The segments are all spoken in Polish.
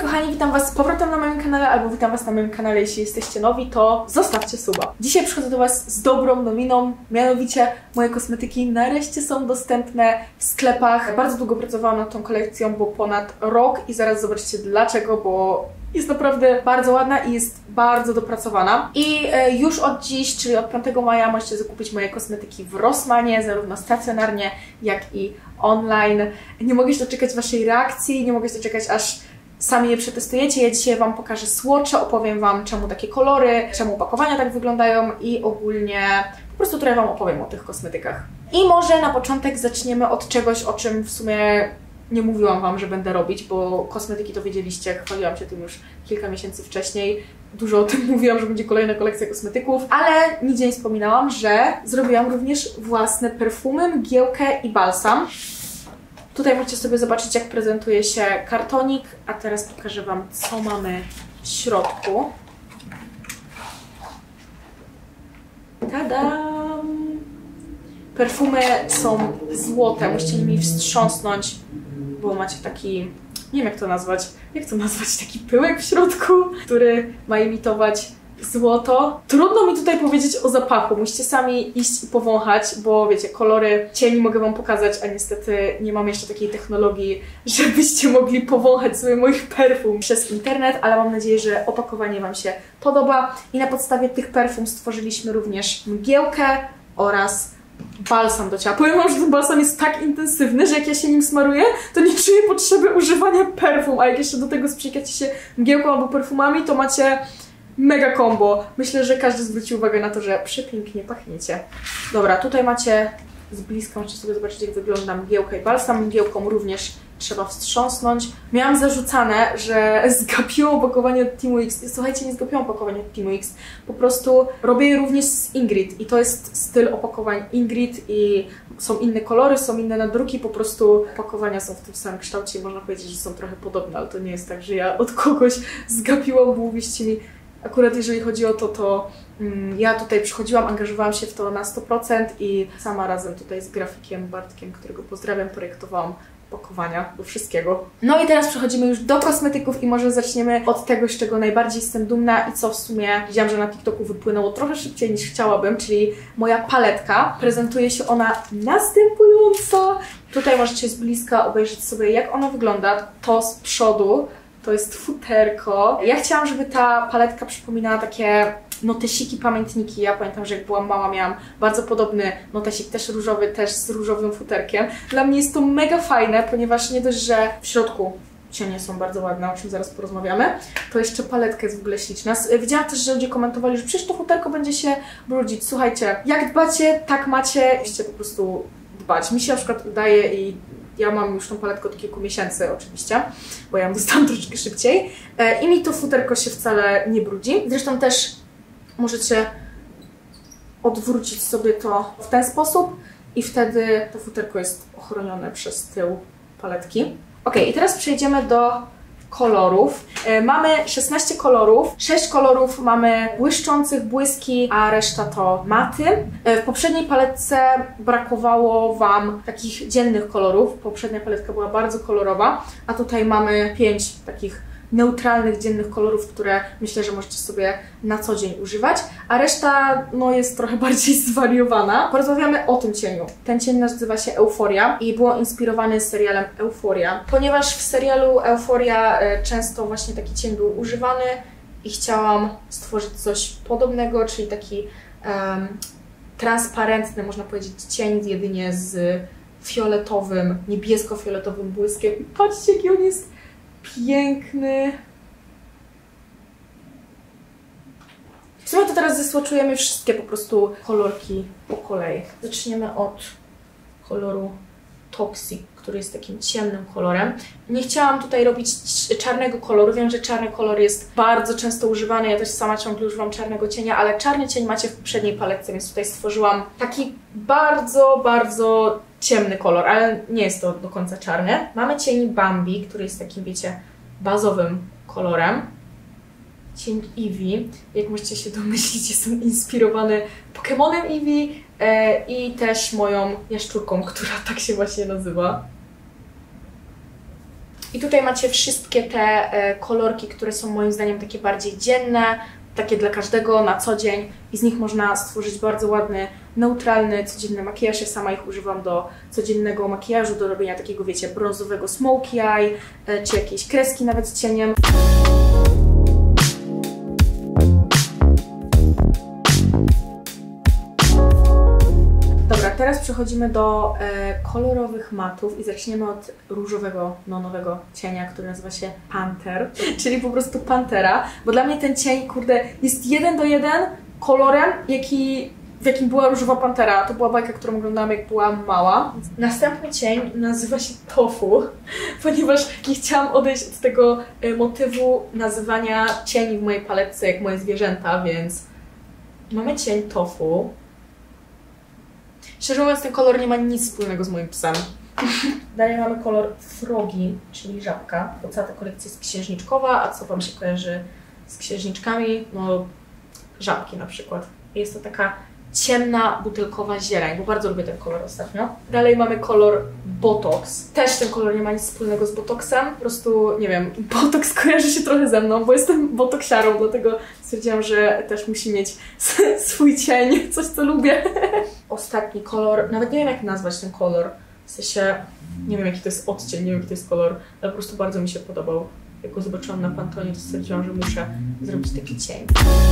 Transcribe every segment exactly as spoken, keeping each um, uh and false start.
kochani, witam was z powrotem na moim kanale, albo witam was na moim kanale, jeśli jesteście nowi, to zostawcie suba. Dzisiaj przychodzę do was z dobrą nowiną, mianowicie moje kosmetyki nareszcie są dostępne w sklepach. Bardzo długo pracowałam nad tą kolekcją, bo ponad rok i zaraz zobaczycie dlaczego, bo jest naprawdę bardzo ładna i jest bardzo dopracowana. I e, już od dziś, czyli od piątego maja, możecie zakupić moje kosmetyki w Rossmanie, zarówno stacjonarnie, jak i online. Nie mogę się doczekać waszej reakcji, nie mogę się doczekać, aż sami je przetestujecie. Ja dzisiaj wam pokażę swatche, opowiem wam, czemu takie kolory, czemu opakowania tak wyglądają i ogólnie po prostu trochę wam opowiem o tych kosmetykach. I może na początek zaczniemy od czegoś, o czym w sumie nie mówiłam wam, że będę robić, bo kosmetyki to wiedzieliście, chwaliłam się tym już kilka miesięcy wcześniej. Dużo o tym mówiłam, że będzie kolejna kolekcja kosmetyków, ale nigdzie nie wspominałam, że zrobiłam również własne perfumy, mgiełkę i balsam. Tutaj możecie sobie zobaczyć, jak prezentuje się kartonik, a teraz pokażę wam, co mamy w środku. Tadam! Perfumy są złote, musicie nimi wstrząsnąć, bo macie taki, nie wiem jak to nazwać, jak to nazwać, taki pyłek w środku, który ma imitować złoto. Trudno mi tutaj powiedzieć o zapachu, musicie sami iść i powąchać, bo wiecie, kolory cieni mogę wam pokazać, a niestety nie mam jeszcze takiej technologii, żebyście mogli powąchać sobie moich perfum przez internet, ale mam nadzieję, że opakowanie wam się podoba i na podstawie tych perfum stworzyliśmy również mgiełkę oraz balsam do ciała. Powiem wam, że ten balsam jest tak intensywny, że jak ja się nim smaruję, to nie czuję potrzeby używania perfum, a jak jeszcze do tego sprzyjkacie się mgiełką albo perfumami, to macie mega combo. Myślę, że każdy zwróci uwagę na to, że przepięknie pachniecie. Dobra, tutaj macie z bliska, możecie sobie zobaczyć, jak wygląda mgiełka i balsam. Mgiełką również trzeba wstrząsnąć. Miałam zarzucane, że zgapiłam opakowanie od Teamu X. Słuchajcie, nie zgapiłam opakowania od Teamu X. Po prostu robię je również z Ingrid i to jest styl opakowań Ingrid i są inne kolory, są inne nadruki, po prostu opakowania są w tym samym kształcie i można powiedzieć, że są trochę podobne, ale to nie jest tak, że ja od kogoś zgapiłam, bo uwierzcie mi, akurat jeżeli chodzi o to, to mm, ja tutaj przychodziłam, angażowałam się w to na sto procent i sama razem tutaj z grafikiem Bartkiem, którego pozdrawiam, projektowałam opakowania do wszystkiego. No i teraz przechodzimy już do kosmetyków i może zaczniemy od tego, z czego najbardziej jestem dumna i co w sumie widziałam, że na TikToku wypłynęło trochę szybciej niż chciałabym, czyli moja paletka. Prezentuje się ona następująco. Tutaj możecie z bliska obejrzeć sobie, jak ona wygląda. To z przodu to jest futerko. Ja chciałam, żeby ta paletka przypominała takie notesiki, pamiętniki. Ja pamiętam, że jak byłam mała, miałam bardzo podobny notesik, też różowy, też z różowym futerkiem. Dla mnie jest to mega fajne, ponieważ nie dość, że w środku cienie są bardzo ładne, o czym zaraz porozmawiamy, to jeszcze paletka jest w ogóle śliczna. Widziałam też, że ludzie komentowali, że przecież to futerko będzie się brudzić. Słuchajcie, jak dbacie, tak macie. Musicie po prostu dbać. Mi się na przykład udaje i ja mam już tą paletkę od kilku miesięcy oczywiście, bo ja ją dostałam troszeczkę szybciej i mi to futerko się wcale nie brudzi. Zresztą też możecie odwrócić sobie to w ten sposób i wtedy to futerko jest ochronione przez tył paletki. Ok, i teraz przejdziemy do kolorów. E, mamy szesnaście kolorów, sześć kolorów mamy błyszczących, błyski, a reszta to maty. E, w poprzedniej paletce brakowało wam takich dziennych kolorów. Poprzednia paletka była bardzo kolorowa, a tutaj mamy pięć takich neutralnych, dziennych kolorów, które myślę, że możecie sobie na co dzień używać, a reszta no, jest trochę bardziej zwariowana. Porozmawiamy o tym cieniu. Ten cień nazywa się Euforia i było inspirowany serialem Euforia, ponieważ w serialu Euforia e, często właśnie taki cień był używany i chciałam stworzyć coś podobnego, czyli taki um, transparentny, można powiedzieć, cień jedynie z fioletowym, niebiesko-fioletowym błyskiem. I patrzcie, jaki on jest piękny. W sumie to teraz zesłoczujemy wszystkie po prostu kolorki po kolei. Zaczniemy od koloru Toxic, który jest takim ciemnym kolorem. Nie chciałam tutaj robić czarnego koloru. Wiem, że czarny kolor jest bardzo często używany. Ja też sama ciągle używam czarnego cienia, ale czarny cień macie w poprzedniej paletce, więc tutaj stworzyłam taki bardzo, bardzo ciemny kolor, ale nie jest to do końca czarny. Mamy cień Bambi, który jest takim, wiecie, bazowym kolorem. Cień Eevee, jak możecie się domyślić, jestem inspirowany Pokemonem Eevee e, i też moją jaszczurką, która tak się właśnie nazywa. I tutaj macie wszystkie te e, kolorki, które są moim zdaniem takie bardziej dzienne, takie dla każdego na co dzień i z nich można stworzyć bardzo ładny, neutralny, codzienny makijaż. Ja sama ich używam do codziennego makijażu, do robienia takiego, wiecie, brązowego smokey eye, e, czy jakiejś kreski nawet z cieniem. Dobra, teraz przechodzimy do e, kolorowych matów i zaczniemy od różowego, no nowego cienia, który nazywa się Panther, czyli po prostu Pantera, bo dla mnie ten cień, kurde, jest jeden do jeden kolorem, jaki, w jakim była różowa Pantera. To była bajka, którą oglądałam, jak byłam mała. Następny cień nazywa się Tofu, ponieważ nie chciałam odejść od tego e, motywu nazywania cieni w mojej paletce jak moje zwierzęta, więc mamy cień Tofu. Szczerze mówiąc, ten kolor nie ma nic wspólnego z moim psem. Dalej mamy kolor Frogi, czyli żabka, bo cała ta kolekcja jest księżniczkowa, a co Wam się kojarzy z księżniczkami? No, żabki na przykład. Jest to taka ciemna, butelkowa zieleń, bo bardzo lubię ten kolor ostatnio. Dalej mamy kolor Botox. Też ten kolor nie ma nic wspólnego z Botoxem. Po prostu, nie wiem, Botox kojarzy się trochę ze mną, bo jestem botoksiarą, dlatego stwierdziłam, że też musi mieć swój cień, coś co lubię. Ostatni kolor, nawet nie wiem jak nazwać ten kolor, w sensie nie wiem jaki to jest odcień, nie wiem jaki to jest kolor, ale po prostu bardzo mi się podobał. Jak go zobaczyłam na Pantonie, to stwierdziłam, że muszę zrobić taki cień.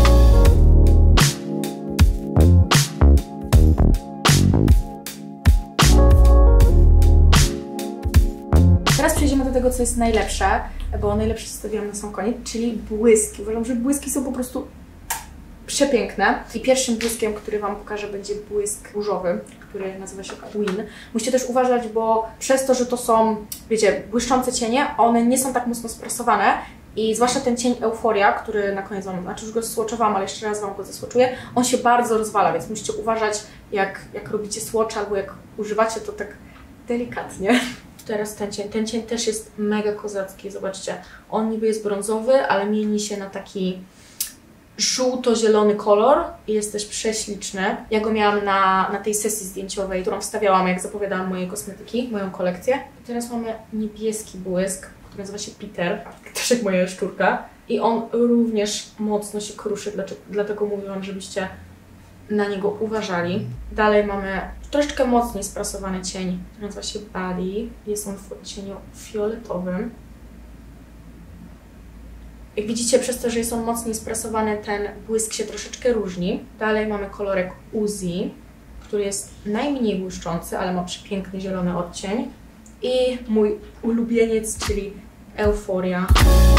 Teraz przejdziemy do tego, co jest najlepsze, bo najlepsze zostawiłam na sam koniec, czyli błyski. Uważam, że błyski są po prostu przepiękne. I pierwszym błyskiem, który Wam pokażę, będzie błysk różowy, który nazywa się Queen. Musicie też uważać, bo przez to, że to są, wiecie, błyszczące cienie, one nie są tak mocno sprasowane i zwłaszcza ten cień Euforia, który na koniec Wam, znaczy już go zsłotchowałam, ale jeszcze raz Wam go zasłoczuję, on się bardzo rozwala, więc musicie uważać, jak, jak robicie swatch albo jak używacie to tak delikatnie. Teraz ten cień, ten cień też jest mega kozacki, zobaczcie. On niby jest brązowy, ale mieni się na taki żółto-zielony kolor i jest też prześliczny. Ja go miałam na, na tej sesji zdjęciowej, którą wstawiałam, jak zapowiadałam moje kosmetyki, moją kolekcję. I teraz mamy niebieski błysk, który nazywa się Peter, też jak moja szczurka. I on również mocno się kruszy, dlatego mówiłam, żebyście na niego uważali. Dalej mamy troszeczkę mocniej sprasowany cień, który nazywa się Bali. Jest on w odcieniu fioletowym. Jak widzicie, przez to, że jest on mocniej sprasowany, ten błysk się troszeczkę różni. Dalej mamy kolorek Uzi, który jest najmniej błyszczący, ale ma przepiękny zielony odcień. I mój ulubieniec, czyli Euforia.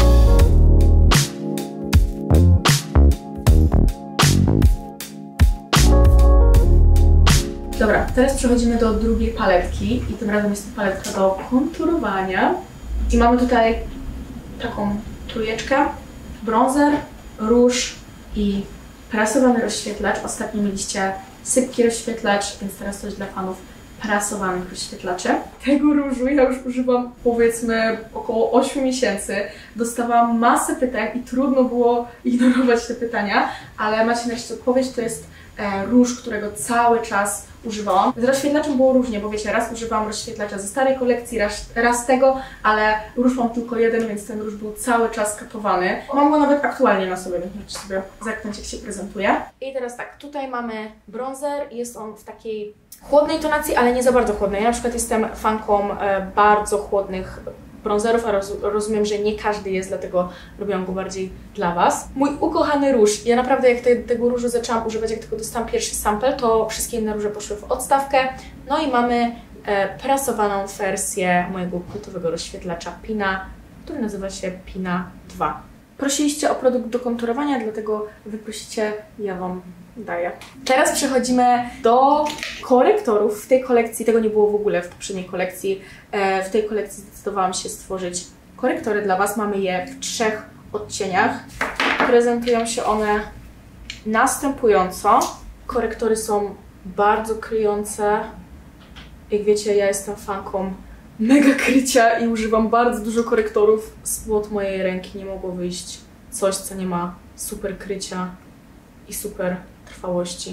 Dobra, teraz przechodzimy do drugiej paletki i tym razem jest to paletka do konturowania. I mamy tutaj taką trójeczkę, bronzer, róż i prasowany rozświetlacz. Ostatnio mieliście sypki rozświetlacz, więc teraz coś dla fanów prasowanych rozświetlaczy. Tego różu ja już używam powiedzmy około ośmiu miesięcy. Dostawałam masę pytań i trudno było ignorować te pytania, ale macie nareszcie odpowiedź, to jest e, róż, którego cały czas używałam. Z rozświetlaczem było różnie, bo wiecie, raz używałam rozświetlacza ze starej kolekcji, raz, raz tego, ale róż mam tylko jeden, więc ten róż był cały czas katowany. Mam go nawet aktualnie na sobie, więc możecie sobie zerknąć, jak się prezentuje. I teraz tak, tutaj mamy bronzer, jest on w takiej chłodnej tonacji, ale nie za bardzo chłodnej. Ja na przykład jestem fanką e, bardzo chłodnych bronzerów, a roz, rozumiem, że nie każdy jest, dlatego robiłam go bardziej dla Was. Mój ukochany róż. Ja naprawdę jak te, tego różu zaczęłam używać, jak tylko dostałam pierwszy sample, to wszystkie inne róże poszły w odstawkę. No i mamy e, prasowaną wersję mojego kultowego rozświetlacza Pina, który nazywa się Pina dwa. Prosiliście o produkt do konturowania, dlatego wyprosicie, ja Wam daję. Teraz przechodzimy do korektorów. W tej kolekcji, tego nie było w ogóle w poprzedniej kolekcji, w tej kolekcji zdecydowałam się stworzyć korektory dla Was. Mamy je w trzech odcieniach. Prezentują się one następująco. Korektory są bardzo kryjące. Jak wiecie, ja jestem fanką mega krycia i używam bardzo dużo korektorów. Spod mojej ręki nie mogło wyjść coś, co nie ma super krycia i super trwałości.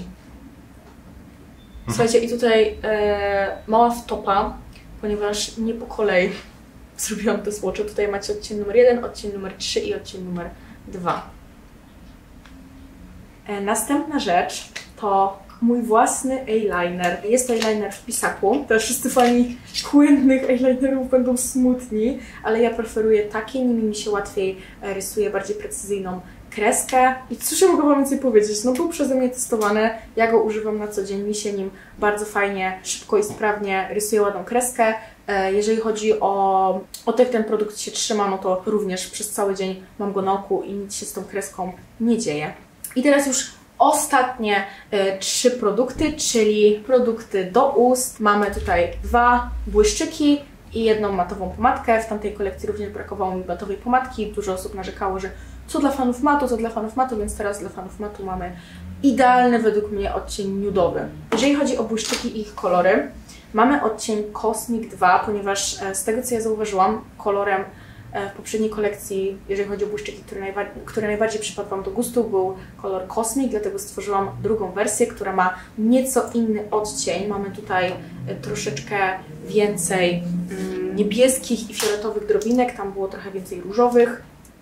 Słuchajcie, i tutaj e, mała wtopa, ponieważ nie po kolei zrobiłam te swatche. Tutaj macie odcień numer jeden, odcień numer trzy i odcień numer dwa. E, następna rzecz to mój własny eyeliner. Jest to eyeliner w pisaku. Teraz wszyscy fani płynnych eyelinerów będą smutni, ale ja preferuję takie, nimi mi się łatwiej rysuje, bardziej precyzyjną kreskę. I cóż ja mogę Wam więcej powiedzieć? No był przeze mnie testowany, ja go używam na co dzień, mi się nim bardzo fajnie, szybko i sprawnie rysuje ładną kreskę. Jeżeli chodzi o, o to, jak ten produkt się trzyma, no to również przez cały dzień mam go na oku i nic się z tą kreską nie dzieje. I teraz już ostatnie y, trzy produkty, czyli produkty do ust. Mamy tutaj dwa błyszczyki i jedną matową pomadkę. W tamtej kolekcji również brakowało mi matowej pomadki. Dużo osób narzekało, że co dla fanów matu, co dla fanów matu, więc teraz dla fanów matu mamy idealny według mnie odcień nudowy. Jeżeli chodzi o błyszczyki i ich kolory, mamy odcień Cosmic dwa, ponieważ z tego, co ja zauważyłam, kolorem w poprzedniej kolekcji, jeżeli chodzi o błyszczyki, które, najba które najbardziej przypadł Wam do gustu, był kolor Cosmic, dlatego stworzyłam drugą wersję, która ma nieco inny odcień. Mamy tutaj troszeczkę więcej mm, niebieskich i fioletowych drobinek, tam było trochę więcej różowych.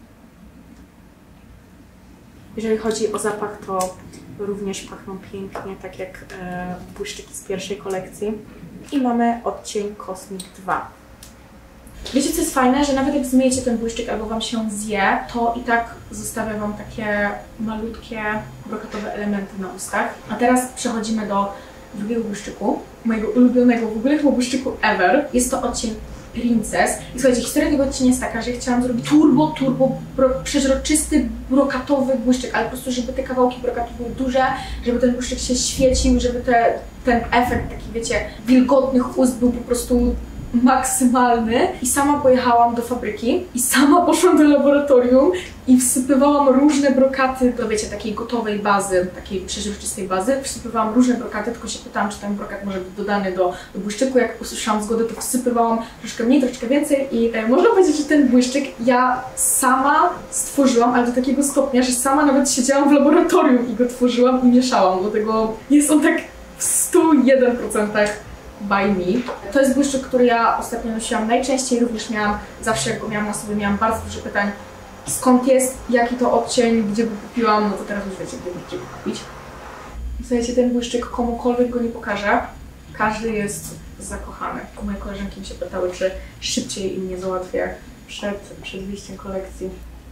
Jeżeli chodzi o zapach, to również pachną pięknie, tak jak e, błyszczyki z pierwszej kolekcji. I mamy odcień Cosmic dwa. Wiecie, co jest fajne? Że nawet jak zmyjecie ten błyszczyk albo Wam się zje, to i tak zostawia Wam takie malutkie, brokatowe elementy na ustach. A teraz przechodzimy do drugiego błyszczyku, mojego ulubionego w ogóle chyba błyszczyku ever. Jest to odcień Princess. I słuchajcie, historia tego odcienia jest taka, że chciałam zrobić turbo, turbo bro, przeźroczysty, brokatowy błyszczyk, ale po prostu, żeby te kawałki brokatu były duże, żeby ten błyszczyk się świecił, żeby te, ten efekt taki, wiecie, wilgotnych ust był po prostu maksymalny. I sama pojechałam do fabryki i sama poszłam do laboratorium i wsypywałam różne brokaty do, wiecie, takiej gotowej bazy, takiej przeźroczystej bazy. Wsypywałam różne brokaty, tylko się pytałam, czy ten brokat może być dodany do, do błyszczyku. Jak usłyszałam zgodę, to wsypywałam troszkę mniej, troszkę więcej i e, można powiedzieć, że ten błyszczyk ja sama stworzyłam, ale do takiego stopnia, że sama nawet siedziałam w laboratorium i go tworzyłam i mieszałam. Dlatego jest on tak w stu jeden procentach by me. To jest błyszczyk, który ja ostatnio nosiłam najczęściej, również miałam, zawsze jak go miałam na sobie, miałam bardzo dużo pytań, skąd jest, jaki to odcień, gdzie go kupiłam, no to teraz już wiecie, gdzie możecie go kupić. Słuchajcie, ten błyszczyk komukolwiek go nie pokażę, każdy jest zakochany. Moje koleżanki mi się pytały, czy szybciej im nie załatwię przed, przed wyjściem kolekcji.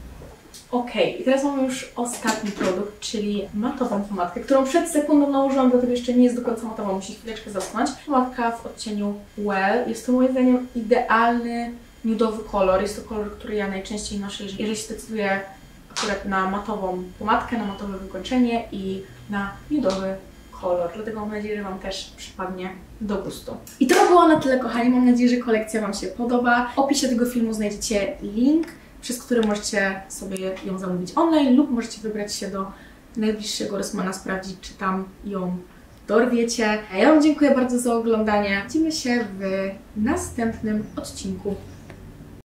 Ok, i teraz mamy już ostatni produkt, czyli matową pomadkę, którą przed sekundą nałożyłam, dlatego jeszcze nie jest do końca matowa, musi chwileczkę zaschnąć. Pomadka w odcieniu Well. Jest to moim zdaniem idealny nudowy kolor. Jest to kolor, który ja najczęściej noszę, jeżeli się decyduję akurat na matową pomadkę, na matowe wykończenie i na nudowy kolor. Dlatego mam nadzieję, że Wam też przypadnie do gustu. I to było na tyle, kochani. Mam nadzieję, że kolekcja Wam się podoba. W opisie tego filmu znajdziecie link, przez który możecie sobie ją zamówić online lub możecie wybrać się do najbliższego Rossmana, sprawdzić, czy tam ją dorwiecie. Ja Wam dziękuję bardzo za oglądanie. Widzimy się w następnym odcinku.